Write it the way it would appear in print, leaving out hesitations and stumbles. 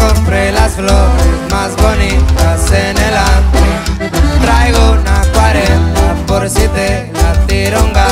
compré las flores más bonitas en el antro. Traigo una 40 por si te la tiro un gato.